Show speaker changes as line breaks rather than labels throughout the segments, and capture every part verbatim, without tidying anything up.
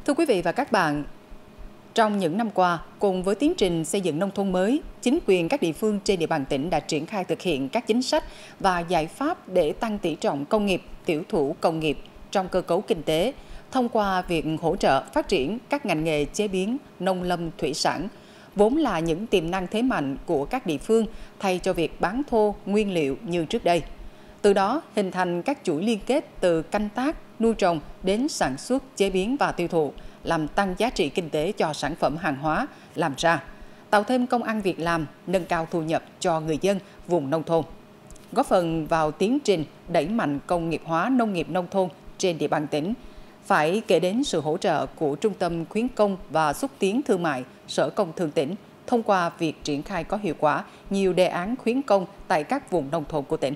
Thưa quý vị và các bạn, trong những năm qua, cùng với tiến trình xây dựng nông thôn mới, chính quyền các địa phương trên địa bàn tỉnh đã triển khai thực hiện các chính sách và giải pháp để tăng tỷ trọng công nghiệp, tiểu thủ công nghiệp trong cơ cấu kinh tế, thông qua việc hỗ trợ phát triển các ngành nghề chế biến, nông lâm, thủy sản, vốn là những tiềm năng thế mạnh của các địa phương thay cho việc bán thô, nguyên liệu như trước đây. Từ đó, hình thành các chuỗi liên kết từ canh tác, nuôi trồng đến sản xuất, chế biến và tiêu thụ, làm tăng giá trị kinh tế cho sản phẩm hàng hóa làm ra, tạo thêm công ăn việc làm, nâng cao thu nhập cho người dân vùng nông thôn, góp phần vào tiến trình đẩy mạnh công nghiệp hóa nông nghiệp nông thôn trên địa bàn tỉnh. Phải kể đến sự hỗ trợ của Trung tâm Khuyến công và Xúc tiến Thương mại, Sở Công Thương tỉnh, thông qua việc triển khai có hiệu quả nhiều đề án khuyến công tại các vùng nông thôn của tỉnh.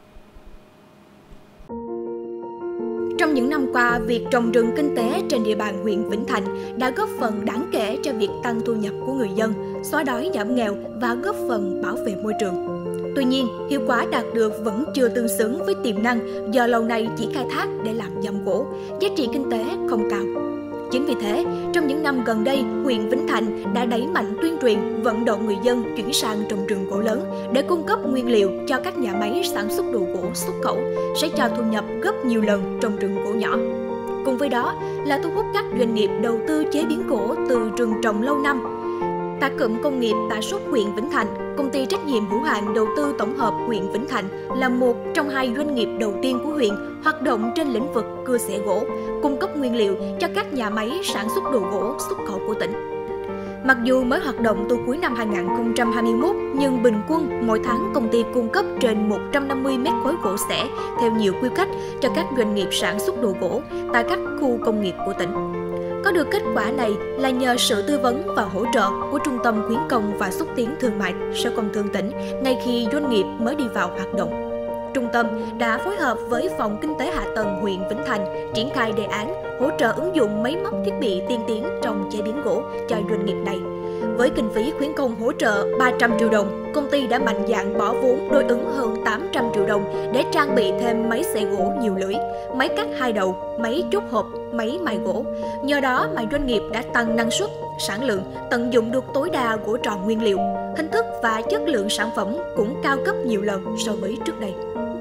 Trong những năm qua, việc trồng rừng kinh tế trên địa bàn huyện Vĩnh Thạnh đã góp phần đáng kể cho việc tăng thu nhập của người dân, xóa đói giảm nghèo và góp phần bảo vệ môi trường. Tuy nhiên, hiệu quả đạt được vẫn chưa tương xứng với tiềm năng do lâu nay chỉ khai thác để làm dầm gỗ, giá trị kinh tế không cao. Chính vì thế, trong những năm gần đây, huyện Vĩnh Thạnh đã đẩy mạnh tuyên truyền, vận động người dân chuyển sang trồng rừng gỗ lớn để cung cấp nguyên liệu cho các nhà máy sản xuất đồ gỗ xuất khẩu, sẽ cho thu nhập gấp nhiều lần trồng rừng gỗ nhỏ. Cùng với đó là thu hút các doanh nghiệp đầu tư chế biến gỗ từ rừng trồng lâu năm. Tại cụm công nghiệp Tạ Xuất huyện Vĩnh Thạnh, công ty trách nhiệm hữu hạn đầu tư tổng hợp huyện Vĩnh Thạnh là một trong hai doanh nghiệp đầu tiên của huyện hoạt động trên lĩnh vực cưa xẻ gỗ, cung cấp nguyên liệu cho các nhà máy sản xuất đồ gỗ xuất khẩu của tỉnh. Mặc dù mới hoạt động từ cuối năm hai nghìn không trăm hai mươi mốt, nhưng bình quân mỗi tháng công ty cung cấp trên một trăm năm mươi mét khối gỗ xẻ theo nhiều quy cách cho các doanh nghiệp sản xuất đồ gỗ tại các khu công nghiệp của tỉnh. Có được kết quả này là nhờ sự tư vấn và hỗ trợ của Trung tâm Khuyến công và Xúc tiến Thương mại, Sở Công Thương tỉnh ngay khi doanh nghiệp mới đi vào hoạt động. Trung tâm đã phối hợp với Phòng Kinh tế Hạ tầng huyện Vĩnh Thạnh triển khai đề án hỗ trợ ứng dụng máy móc thiết bị tiên tiến trong chế biến gỗ cho doanh nghiệp này. Với kinh phí khuyến công hỗ trợ ba trăm triệu đồng, công ty đã mạnh dạn bỏ vốn đối ứng hơn tám trăm triệu đồng để trang bị thêm máy xẻ gỗ nhiều lưỡi, máy cắt hai đầu, máy chốt hộp, máy mài gỗ. Nhờ đó mà doanh nghiệp đã tăng năng suất, sản lượng, tận dụng được tối đa gỗ tròn nguyên liệu. Hình thức và chất lượng sản phẩm cũng cao cấp nhiều lần so với trước đây.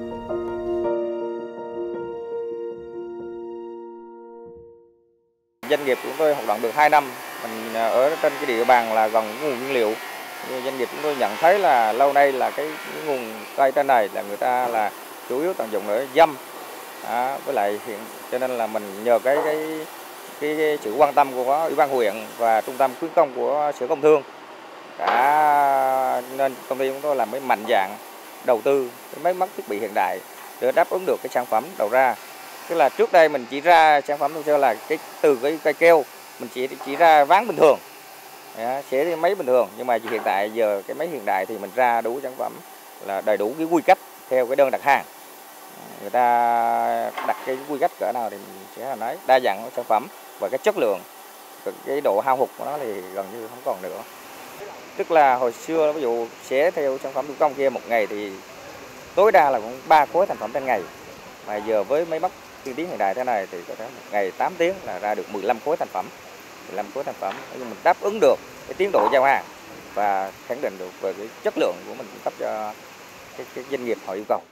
Doanh nghiệp của chúng tôi hoạt động được hai năm, mình ở trên cái địa bàn là gần nguồn nguyên liệu. Doanh nghiệp chúng tôi nhận thấy là lâu nay là cái, cái nguồn cây trên này là người ta là chủ yếu tận dụng để dăm, à, với lại hiện cho nên là mình nhờ cái cái, cái, cái sự quan tâm của Ủy ban huyện và Trung tâm Khuyến công của Sở Công Thương đã nên công ty chúng tôi làm mới mạnh dạn đầu tư cái máy móc thiết bị hiện đại để đáp ứng được cái sản phẩm đầu ra. Tức là trước đây mình chỉ ra sản phẩm theo là cái từ cái cây keo mình chỉ chỉ ra ván bình thường, xẻ đi máy bình thường, nhưng mà hiện tại giờ cái máy hiện đại thì mình ra đủ sản phẩm là đầy đủ cái quy cách theo cái đơn đặt hàng. Người ta đặt cái quy cách cỡ nào thì mình sẽ là nói đa dạng sản phẩm và cái chất lượng, cái độ hao hụt của nó thì gần như không còn nữa. Tức là hồi xưa ví dụ xẻ theo sản phẩm thủ công kia một ngày thì tối đa là cũng ba khối thành phẩm trên ngày, mà giờ với máy móc tiên tiến hiện đại thế này thì có thể một ngày tám tiếng là ra được mười lăm khối thành phẩm, mười lăm khối thành phẩm, nhưng mình đáp ứng được cái tiến độ giao hàng và khẳng định được về cái chất lượng của mình cung cấp cho cái, cái doanh nghiệp họ yêu cầu.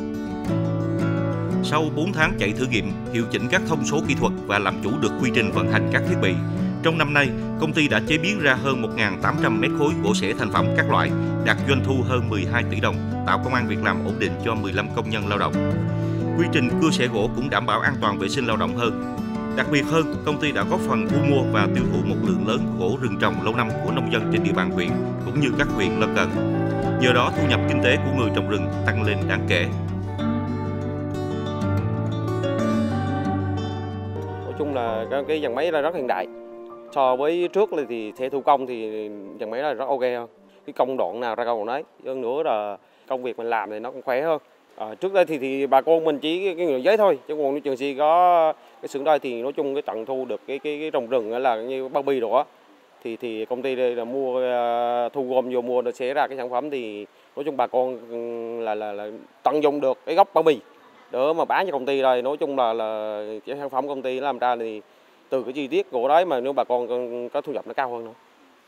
Sau bốn tháng chạy thử nghiệm, hiệu chỉnh các thông số kỹ thuật và làm chủ được quy trình vận hành các thiết bị, trong năm nay, công ty đã chế biến ra hơn một nghìn tám trăm mét khối gỗ xẻ thành phẩm các loại, đạt doanh thu hơn mười hai tỷ đồng, tạo công ăn việc làm ổn định cho mười lăm công nhân lao động. Quy trình cưa xẻ gỗ cũng đảm bảo an toàn vệ sinh lao động hơn. Đặc biệt hơn, công ty đã góp phần thu mua và tiêu thụ một lượng lớn gỗ rừng trồng lâu năm của nông dân trên địa bàn huyện cũng như các huyện lân cận. Nhờ đó, thu nhập kinh tế của người trồng rừng tăng lên đáng kể.
Nói chung là cái dàn máy là rất hiện đại. So với trước thì xe thủ công thì dàn máy là rất ok hơn. Cái công đoạn nào ra công đoạn đấy. Hơn nữa là công việc mình làm thì nó cũng khỏe hơn. À, trước đây thì, thì bà con mình chỉ cái người giấy thôi, chứ còn nếu trường si có cái xưởng đây thì nói chung cái tận thu được cái cái, cái trồng rừng là như bao bì đó thì thì công ty đây là mua uh, thu gom vô mua để xẻ ra cái sản phẩm thì nói chung bà con là là, là tận dụng được cái gốc bao bì để mà bán cho công ty đây. Nói chung là là cái sản phẩm công ty làm ra thì từ cái chi tiết của đấy mà nếu bà con có thu nhập nó cao hơn nữa.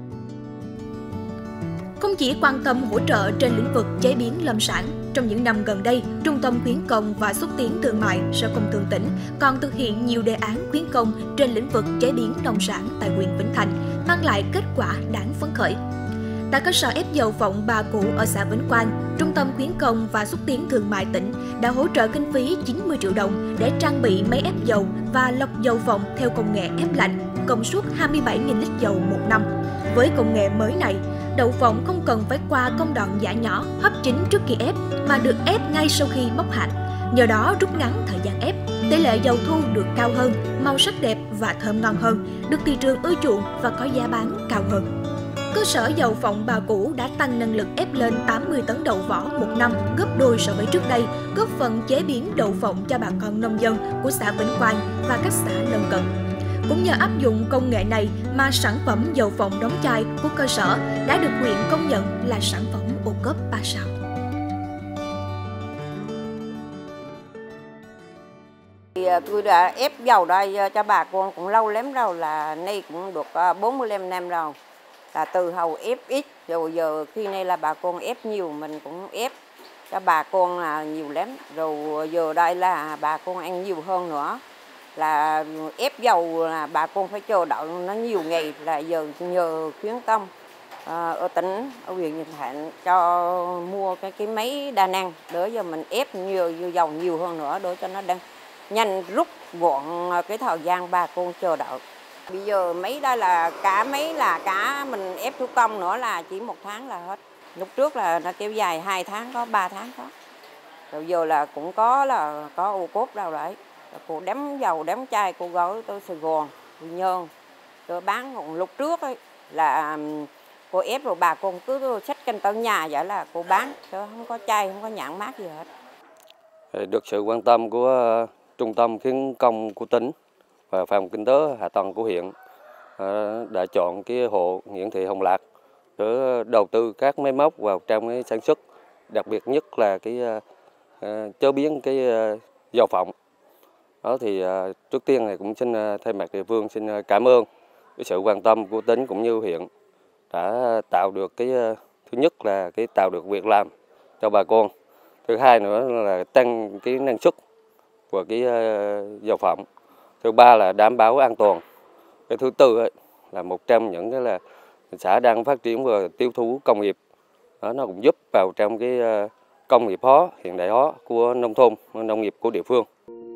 Không chỉ quan tâm hỗ trợ trên lĩnh vực chế biến lâm sản, trong những năm gần đây, Trung tâm khuyến công và xúc tiến thương mại Sở Công Thương tỉnh còn thực hiện nhiều đề án khuyến công trên lĩnh vực chế biến nông sản tại huyện Vĩnh Thạnh, mang lại kết quả đáng phấn khởi. Tại cơ sở ép dầu Vọng Bà Cũ ở xã Vĩnh Quang, Trung tâm khuyến công và xúc tiến thương mại tỉnh đã hỗ trợ kinh phí chín mươi triệu đồng để trang bị máy ép dầu và lọc dầu vọng theo công nghệ ép lạnh, công suất hai mươi bảy nghìn lít dầu một năm. Với công nghệ mới này, đậu phộng không cần phải qua công đoạn giã nhỏ, hấp chín trước khi ép mà được ép ngay sau khi bóc hạt. Nhờ đó rút ngắn thời gian ép, tỷ lệ dầu thu được cao hơn, màu sắc đẹp và thơm ngon hơn, được thị trường ưa chuộng và có giá bán cao hơn. Cơ sở dầu Vọng Bà Cũ đã tăng năng lực ép lên tám mươi tấn đậu vỏ một năm, gấp đôi so với trước đây, góp phần chế biến đậu phộng cho bà con nông dân của xã Vĩnh Quang và các xã lân cận. Cũng nhờ áp dụng công nghệ này mà sản phẩm dầu phộng đóng chai của cơ sở đã được huyện công nhận là sản phẩm ô cốp ba sao.
Tôi đã ép dầu đây cho bà con cũng lâu lắm rồi, là nay cũng được bốn mươi lăm năm rồi. Là từ hầu ép ít rồi giờ khi nay là bà con ép nhiều mình cũng ép cho bà con là nhiều lắm. Rồi giờ đây là bà con ăn nhiều hơn nữa. Là ép dầu là bà con phải chờ đợi nó nhiều ngày, là giờ nhờ khuyến công à, ở tỉnh, ở huyện Vĩnh Thạnh cho mua cái cái máy đa năng để giờ mình ép nhiều dầu nhiều hơn nữa để cho nó đang nhanh rút gọn cái thời gian bà con chờ đợi. Bây giờ mấy đây là cả mấy là cả mình ép thủ công nữa là chỉ một tháng là hết. Lúc trước là nó kéo dài hai tháng có, ba tháng có. Rồi giờ là cũng có là có ô cốp đâu đấy. Cô đếm dầu, đếm chai, cô gói tới Sài Gòn, Quy Nhơn. Tôi bán còn lúc trước ấy là cô ép rồi bà con cứ xách canh tới nhà vậy là cô bán, chứ không có chai, không có nhãn mác gì hết.
Được sự quan tâm của Trung tâm khuyến công của tỉnh và phòng kinh tế hạ tầng của huyện đã chọn cái hộ Nguyễn Thị Hồng Lạc để đầu tư các máy móc vào trong cái sản xuất, đặc biệt nhất là cái chế biến cái dầu phộng. Đó thì trước tiên này cũng xin thay mặt địa phương xin cảm ơn cái sự quan tâm của tỉnh cũng như huyện đã tạo được cái thứ nhất là cái tạo được việc làm cho bà con, thứ hai nữa là tăng cái năng suất của cái dầu phộng, thứ ba là đảm bảo an toàn, cái thứ tư ấy, là một trong những cái là xã đang phát triển và tiêu thụ công nghiệp, đó nó cũng giúp vào trong cái công nghiệp hóa, hiện đại hóa của nông thôn, nông nghiệp của địa phương.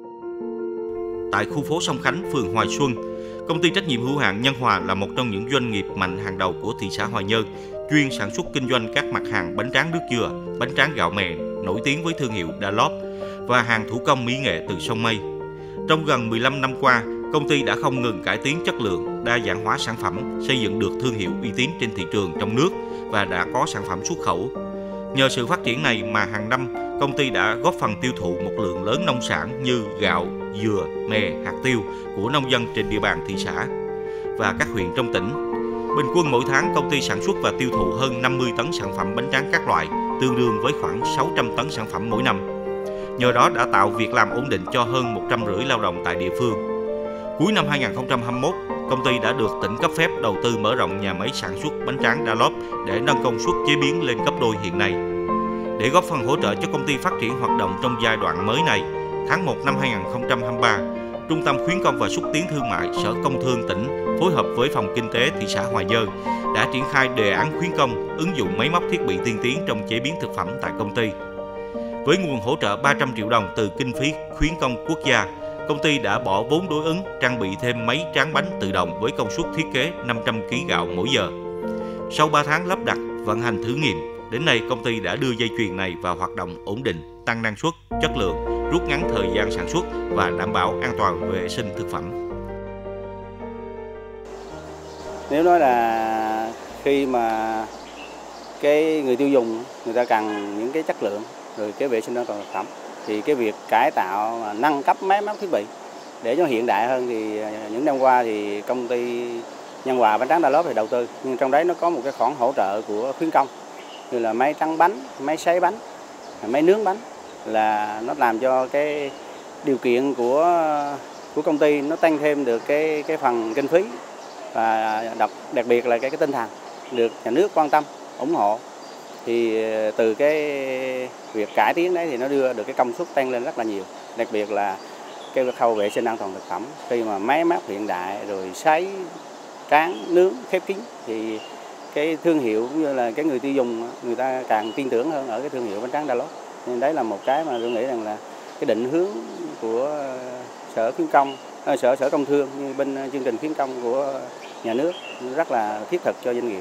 Tại khu phố Sông Khánh, phường Hoài Xuân, công ty trách nhiệm hữu hạn Nhân Hòa là một trong những doanh nghiệp mạnh hàng đầu của thị xã Hoài Nhơn, chuyên sản xuất kinh doanh các mặt hàng bánh tráng nước dừa, bánh tráng gạo mè nổi tiếng với thương hiệu Đa Lóp và hàng thủ công mỹ nghệ từ sông Mây. Trong gần mười lăm năm qua, công ty đã không ngừng cải tiến chất lượng, đa dạng hóa sản phẩm, xây dựng được thương hiệu uy tín trên thị trường trong nước và đã có sản phẩm xuất khẩu. Nhờ sự phát triển này mà hàng năm, công ty đã góp phần tiêu thụ một lượng lớn nông sản như gạo, dừa, mè, hạt tiêu của nông dân trên địa bàn thị xã và các huyện trong tỉnh. Bình quân mỗi tháng, công ty sản xuất và tiêu thụ hơn năm mươi tấn sản phẩm bánh tráng các loại, tương đương với khoảng sáu trăm tấn sản phẩm mỗi năm. Nhờ đó đã tạo việc làm ổn định cho hơn một trăm rưỡi lao động tại địa phương. Cuối năm hai nghìn không trăm hai mươi mốt, công ty đã được tỉnh cấp phép đầu tư mở rộng nhà máy sản xuất bánh tráng Đa Lóp để nâng công suất chế biến lên gấp đôi hiện nay. Để góp phần hỗ trợ cho công ty phát triển hoạt động trong giai đoạn mới này, tháng một năm hai nghìn không trăm hai mươi ba, Trung tâm khuyến công và xúc tiến thương mại Sở Công Thương tỉnh phối hợp với Phòng Kinh tế thị xã Hoài Nhơn đã triển khai đề án khuyến công ứng dụng máy móc thiết bị tiên tiến trong chế biến thực phẩm tại công ty. Với nguồn hỗ trợ ba trăm triệu đồng từ kinh phí khuyến công quốc gia, công ty đã bỏ vốn đối ứng trang bị thêm máy tráng bánh tự động với công suất thiết kế năm trăm ki lô gam gạo mỗi giờ. Sau ba tháng lắp đặt, vận hành thử nghiệm, đến nay công ty đã đưa dây chuyền này vào hoạt động ổn định, tăng năng suất, chất lượng, rút ngắn thời gian sản xuất và đảm bảo an toàn vệ sinh thực phẩm.
Nếu nói là khi mà cái người tiêu dùng người ta cần những cái chất lượng rồi cái vệ sinh an toàn thực phẩm thì cái việc cải tạo nâng cấp máy móc thiết bị để cho hiện đại hơn thì những năm qua thì công ty Nhân Hòa bánh tráng Đa Lóp thì đầu tư, nhưng trong đấy nó có một cái khoản hỗ trợ của khuyến công như là máy trắng bánh, máy sấy bánh, máy nướng bánh, là nó làm cho cái điều kiện của của công ty nó tăng thêm được cái cái phần kinh phí và đặc đặc biệt là cái cái tinh thần được nhà nước quan tâm ủng hộ, thì từ cái việc cải tiến đấy thì nó đưa được cái công suất tăng lên rất là nhiều, đặc biệt là cái khâu vệ sinh an toàn thực phẩm khi mà máy móc hiện đại rồi sấy, tráng, nướng khép kín thì cái thương hiệu cũng như là cái người tiêu dùng người ta càng tin tưởng hơn ở cái thương hiệu bánh tráng Đa Lốt. Nên đấy là một cái mà tôi nghĩ rằng là cái định hướng của sở khuyến công, sở sở công thương như bên chương trình khuyến công của nhà nước rất là thiết thực cho doanh nghiệp.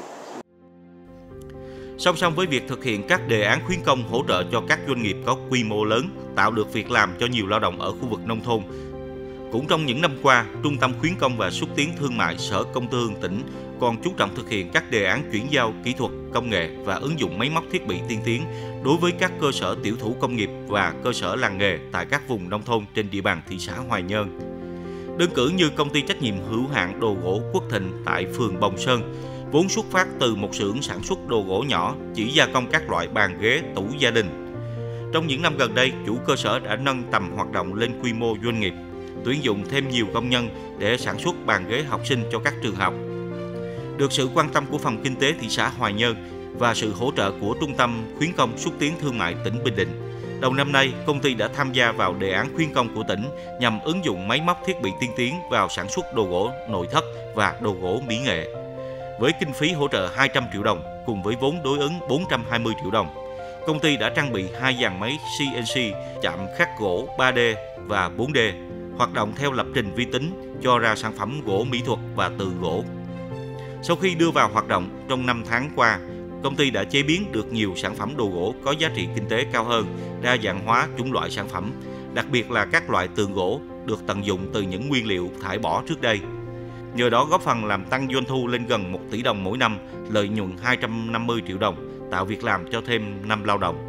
Song song với việc thực hiện các đề án khuyến công hỗ trợ cho các doanh nghiệp có quy mô lớn, tạo được việc làm cho nhiều lao động ở khu vực nông thôn, cũng trong những năm qua, Trung tâm Khuyến công và Xúc tiến Thương mại Sở Công Thương tỉnh còn chú trọng thực hiện các đề án chuyển giao kỹ thuật, công nghệ và ứng dụng máy móc thiết bị tiên tiến đối với các cơ sở tiểu thủ công nghiệp và cơ sở làng nghề tại các vùng nông thôn trên địa bàn thị xã Hoài Nhơn. Đơn cử như công ty trách nhiệm hữu hạn đồ gỗ Quốc Thịnh tại phường Bồng Sơn, vốn xuất phát từ một xưởng sản xuất đồ gỗ nhỏ chỉ gia công các loại bàn ghế, tủ gia đình. Trong những năm gần đây, chủ cơ sở đã nâng tầm hoạt động lên quy mô doanh nghiệp, tuyển dụng thêm nhiều công nhân để sản xuất bàn ghế học sinh cho các trường học. Được sự quan tâm của Phòng Kinh tế thị xã Hoài Nhơn và sự hỗ trợ của Trung tâm Khuyến công Xúc tiến Thương mại tỉnh Bình Định, đầu năm nay, công ty đã tham gia vào đề án khuyến công của tỉnh nhằm ứng dụng máy móc thiết bị tiên tiến vào sản xuất đồ gỗ nội thất và đồ gỗ mỹ nghệ. Với kinh phí hỗ trợ hai trăm triệu đồng cùng với vốn đối ứng bốn trăm hai mươi triệu đồng, công ty đã trang bị hai dàn máy xê en xê chạm khắc gỗ ba D và bốn D, hoạt động theo lập trình vi tính cho ra sản phẩm gỗ mỹ thuật và từ gỗ. Sau khi đưa vào hoạt động trong năm tháng qua, công ty đã chế biến được nhiều sản phẩm đồ gỗ có giá trị kinh tế cao hơn, đa dạng hóa chủng loại sản phẩm, đặc biệt là các loại tường gỗ được tận dụng từ những nguyên liệu thải bỏ trước đây. Nhờ đó góp phần làm tăng doanh thu lên gần một tỷ đồng mỗi năm, lợi nhuận hai trăm năm mươi triệu đồng, tạo việc làm cho thêm năm lao động.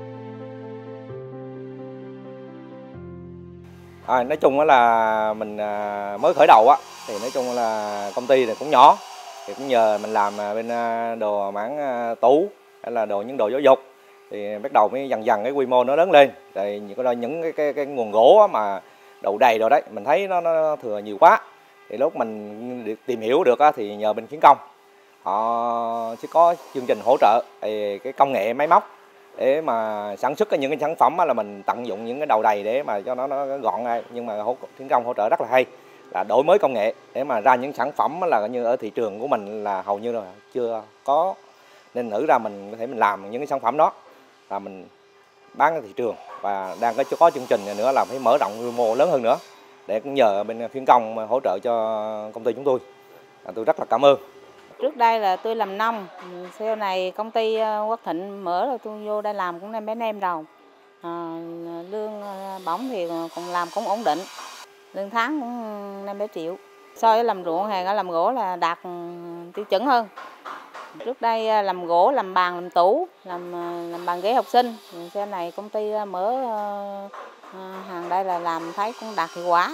À, nói chung là mình mới khởi đầu á, thì nói chung là công ty này cũng nhỏ, thì cũng nhờ mình làm bên đồ mảng tủ hay là đồ những đồ giáo dục, thì bắt đầu mới dần dần cái quy mô nó lớn lên. Thì những những cái, cái, cái nguồn gỗ mà đậu đầy rồi đấy, mình thấy nó, nó thừa nhiều quá. Thì lúc mình tìm hiểu được á, thì nhờ bên khuyến công họ sẽ có chương trình hỗ trợ thì cái công nghệ máy móc để mà sản xuất những cái sản phẩm là mình tận dụng những cái đầu đầy để mà cho nó, nó gọn ngay. Nhưng mà khuyến công hỗ trợ rất là hay là đổi mới công nghệ để mà ra những sản phẩm là như ở thị trường của mình là hầu như là chưa có, nên thử ra mình có thể mình làm những cái sản phẩm đó là mình bán ra thị trường, và đang có có chương trình nữa là phải mở rộng quy mô lớn hơn nữa để cũng nhờ bên khuyến công hỗ trợ cho công ty chúng tôi. À, tôi rất là cảm ơn.
Trước đây là tôi làm nông, sau này công ty Quốc Thịnh mở rồi tôi vô đây làm cũng năm mấy năm rồi. À, lương bổng thì còn làm cũng ổn định, lương tháng cũng năm bảy triệu. So với làm ruộng hay làm gỗ là đạt tiêu chuẩn hơn. Trước đây làm gỗ, làm bàn, làm tủ, làm làm bàn ghế học sinh. Sau này công ty mở hàng đây là làm thấy cũng đạt hiệu quả.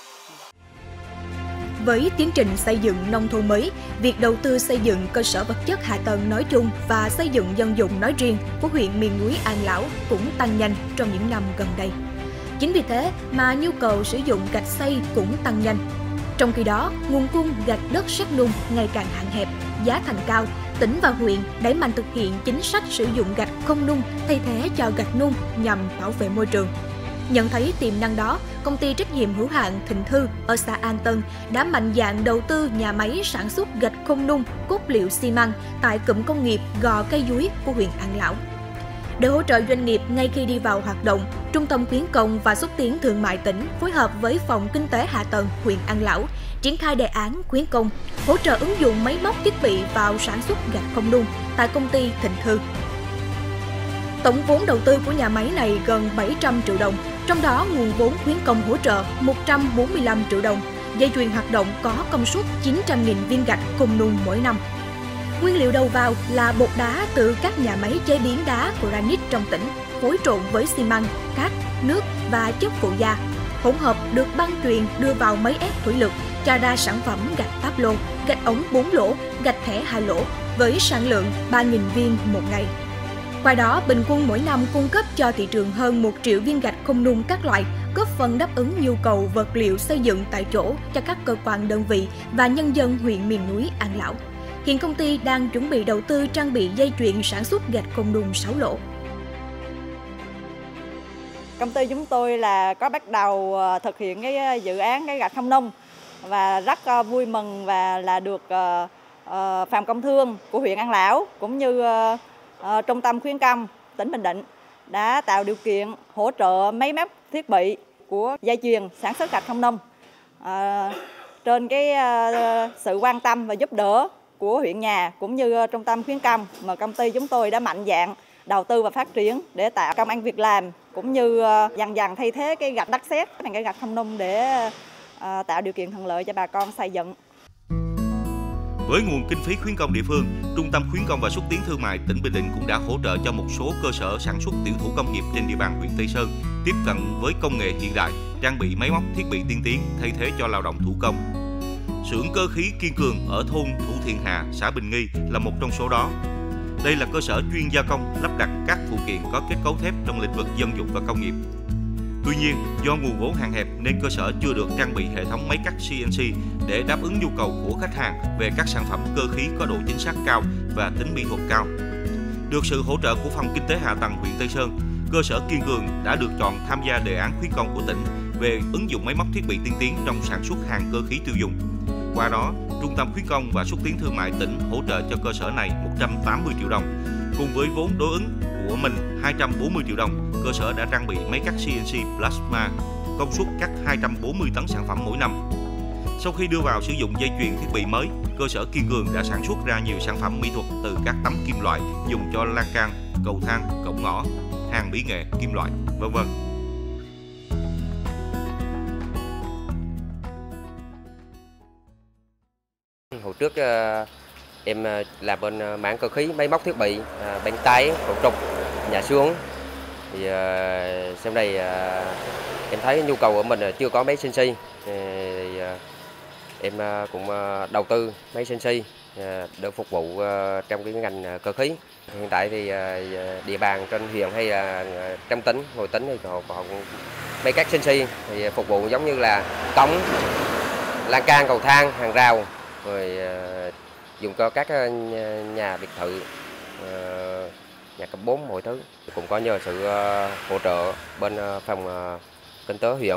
Với tiến trình xây dựng nông thôn mới, việc đầu tư xây dựng cơ sở vật chất hạ tầng nói chung và xây dựng dân dụng nói riêng của huyện miền núi An Lão cũng tăng nhanh trong những năm gần đây. Chính vì thế mà nhu cầu sử dụng gạch xây cũng tăng nhanh. Trong khi đó, nguồn cung gạch đất sét nung ngày càng hạn hẹp, giá thành cao, tỉnh và huyện đẩy mạnh thực hiện chính sách sử dụng gạch không nung thay thế cho gạch nung nhằm bảo vệ môi trường. Nhận thấy tiềm năng đó, công ty trách nhiệm hữu hạn Thịnh Thư ở xã An Tân đã mạnh dạn đầu tư nhà máy sản xuất gạch không nung, cốt liệu xi măng tại cụm công nghiệp Gò Cây Dúi của huyện An Lão. Để hỗ trợ doanh nghiệp ngay khi đi vào hoạt động, Trung tâm Khuyến công và Xúc tiến Thương mại tỉnh phối hợp với Phòng Kinh tế Hạ tầng huyện An Lão triển khai đề án khuyến công, hỗ trợ ứng dụng máy móc thiết bị vào sản xuất gạch không nung tại công ty Thịnh Thư. Tổng vốn đầu tư của nhà máy này gần bảy trăm triệu đồng, trong đó nguồn vốn khuyến công hỗ trợ một trăm bốn mươi lăm triệu đồng. Dây chuyền hoạt động có công suất chín trăm nghìn viên gạch không nung mỗi năm. Nguyên liệu đầu vào là bột đá từ các nhà máy chế biến đá granite trong tỉnh, phối trộn với xi măng, cát, nước và chất phụ gia. Hỗn hợp được băng chuyền đưa vào máy ép thủy lực cho ra sản phẩm gạch táp lô, gạch ống bốn lỗ, gạch thẻ hai lỗ với sản lượng ba nghìn viên một ngày. Qua đó, bình quân mỗi năm cung cấp cho thị trường hơn một triệu viên gạch không nung các loại, góp phần đáp ứng nhu cầu vật liệu xây dựng tại chỗ cho các cơ quan đơn vị và nhân dân huyện miền núi An Lão. Hiện công ty đang chuẩn bị đầu tư trang bị dây chuyền sản xuất gạch không nung sáu lỗ.
Công ty chúng tôi là có bắt đầu thực hiện cái dự án cái gạch không nung và rất vui mừng và là được Phòng Công Thương của huyện An Lão cũng như Trung tâm Khuyến công tỉnh Bình Định đã tạo điều kiện hỗ trợ máy móc thiết bị của dây chuyền sản xuất gạch không nung. À, trên cái sự quan tâm và giúp đỡ của huyện nhà cũng như Trung tâm Khuyến công mà công ty chúng tôi đã mạnh dạn đầu tư và phát triển để tạo công ăn việc làm cũng như dần dần thay thế cái gạch đất sét thành cái gạch không nung để uh, tạo điều kiện thuận lợi cho bà con xây dựng.
Với nguồn kinh phí khuyến công địa phương, Trung tâm Khuyến công và Xúc tiến Thương mại tỉnh Bình Định cũng đã hỗ trợ cho một số cơ sở sản xuất tiểu thủ công nghiệp trên địa bàn huyện Tây Sơn tiếp cận với công nghệ hiện đại, trang bị máy móc thiết bị tiên tiến thay thế cho lao động thủ công. Xưởng cơ khí Kiên Cường ở thôn Thủ Thiện Hạ, xã Bình Nghi là một trong số đó. Đây là cơ sở chuyên gia công lắp đặt các phụ kiện có kết cấu thép trong lĩnh vực dân dụng và công nghiệp. Tuy nhiên, do nguồn vốn hạn hẹp nên cơ sở chưa được trang bị hệ thống máy cắt xê en xê để đáp ứng nhu cầu của khách hàng về các sản phẩm cơ khí có độ chính xác cao và tính mỹ thuật cao. Được sự hỗ trợ của Phòng Kinh tế Hạ tầng huyện Tây Sơn, cơ sở Kiên Cường đã được chọn tham gia đề án khuyến công của tỉnh về ứng dụng máy móc thiết bị tiên tiến trong sản xuất hàng cơ khí tiêu dùng. Qua đó, Trung tâm Khuyến công và Xúc tiến Thương mại tỉnh hỗ trợ cho cơ sở này một trăm tám mươi triệu đồng. Cùng với vốn đối ứng của mình hai trăm bốn mươi triệu đồng, cơ sở đã trang bị máy cắt xê en xê Plasma công suất cắt hai trăm bốn mươi tấn sản phẩm mỗi năm. Sau khi đưa vào sử dụng dây chuyền thiết bị mới, cơ sở Kiên Cường đã sản xuất ra nhiều sản phẩm mỹ thuật từ các tấm kim loại dùng cho lan can, cầu thang, cổng ngõ, hàng mỹ nghệ, kim loại, vân vân.
Hồi trước em làm bên mảng cơ khí, máy móc thiết bị, bánh tay, cổ trục, nhà xưởng. Thì sau này em thấy nhu cầu của mình chưa có máy xê en xê. Thì em cũng đầu tư máy xê en xê để phục vụ trong cái ngành cơ khí. Hiện tại thì địa bàn trên huyện hay là trong tỉnh, ngoài tỉnh thì họ cũng máy cắt xê en xê thì phục vụ giống như là cống, lan can, cầu thang, hàng rào, rồi dùng cho các nhà biệt thự, nhà cấp bốn, mọi thứ. Cũng có nhờ sự hỗ trợ bên Phòng Kinh tế huyện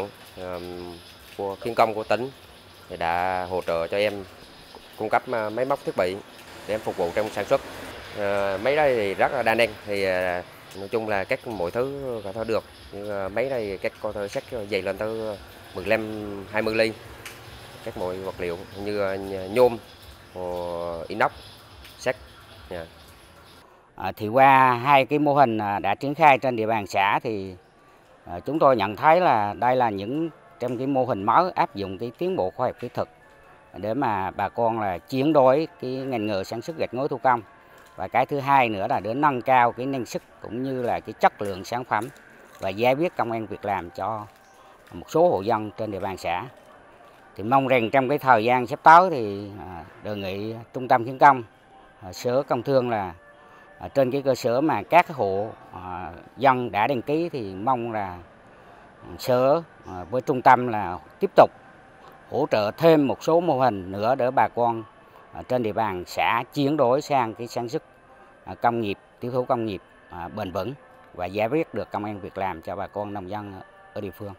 của khuyến công của tỉnh thì đã hỗ trợ cho em cung cấp máy móc thiết bị để em phục vụ trong sản xuất. Máy đây thì rất là đa năng, thì nói chung là các mọi thứ có thể được. Như máy đây các có thể xách dày lên tới mười lăm hai mươi ly. Các mọi vật liệu như nhôm, inox, sắt. Yeah.
À, thì qua hai cái mô hình đã triển khai trên địa bàn xã thì à, chúng tôi nhận thấy là đây là những trong cái mô hình mới áp dụng cái tiến bộ khoa học kỹ thuật để mà bà con là chuyển đổi cái ngành nghề sản xuất gạch ngói thủ công. Và cái thứ hai nữa là để nâng cao cái năng suất cũng như là cái chất lượng sản phẩm và giải quyết công ăn việc làm cho một số hộ dân trên địa bàn xã. Thì mong rằng trong cái thời gian sắp tới thì à, đề nghị Trung tâm Khuyến công, à, Sở Công Thương là à, trên cái cơ sở mà các hộ à, dân đã đăng ký thì mong là Sở à, với trung tâm là tiếp tục hỗ trợ thêm một số mô hình nữa để bà con à, trên địa bàn xã chuyển đổi sang cái sản xuất à, công nghiệp, tiểu thủ công nghiệp à, bền vững và giải quyết được công ăn việc làm cho bà con nông dân ở địa phương.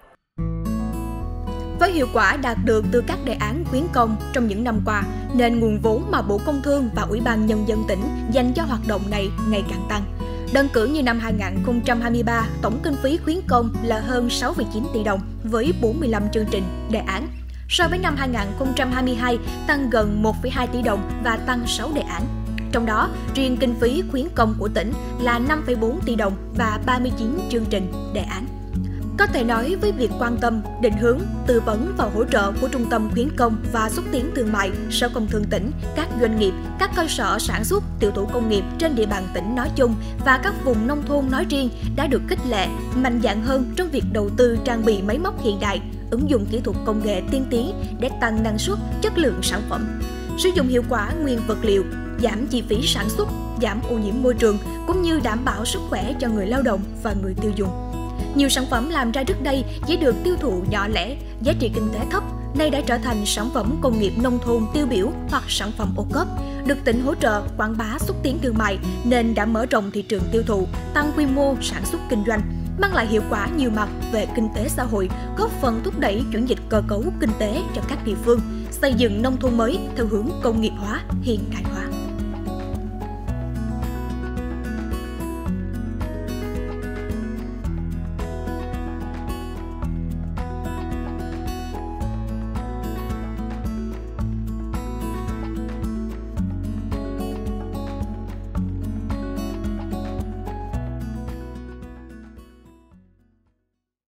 Với hiệu quả đạt được từ các đề án khuyến công trong những năm qua, nên nguồn vốn mà Bộ Công Thương và Ủy ban Nhân dân tỉnh dành cho hoạt động này ngày càng tăng. Đơn cử như năm hai nghìn không trăm hai mươi ba, tổng kinh phí khuyến công là hơn sáu phẩy chín tỷ đồng với bốn mươi lăm chương trình, đề án. So với năm hai nghìn không trăm hai mươi hai, tăng gần một phẩy hai tỷ đồng và tăng sáu đề án. Trong đó, riêng kinh phí khuyến công của tỉnh là năm phẩy bốn tỷ đồng và ba mươi chín chương trình, đề án. Có thể nói với việc quan tâm, định hướng, tư vấn và hỗ trợ của Trung tâm Khuyến công và Xúc tiến Thương mại, Sở Công Thương tỉnh, các doanh nghiệp, các cơ sở sản xuất, tiểu thủ công nghiệp trên địa bàn tỉnh nói chung và các vùng nông thôn nói riêng đã được khích lệ, mạnh dạn hơn trong việc đầu tư trang bị máy móc hiện đại, ứng dụng kỹ thuật công nghệ tiên tiến để tăng năng suất, chất lượng sản phẩm, sử dụng hiệu quả nguyên vật liệu, giảm chi phí sản xuất, giảm ô nhiễm môi trường cũng như đảm bảo sức khỏe cho người lao động và người tiêu dùng. Nhiều sản phẩm làm ra trước đây chỉ được tiêu thụ nhỏ lẻ, giá trị kinh tế thấp, nay đã trở thành sản phẩm công nghiệp nông thôn tiêu biểu hoặc sản phẩm ô cốp, được tỉnh hỗ trợ quảng bá xúc tiến thương mại nên đã mở rộng thị trường tiêu thụ, tăng quy mô sản xuất kinh doanh, mang lại hiệu quả nhiều mặt về kinh tế xã hội, góp phần thúc đẩy chuyển dịch cơ cấu kinh tế cho các địa phương, xây dựng nông thôn mới theo hướng công nghiệp hóa, hiện đại hóa.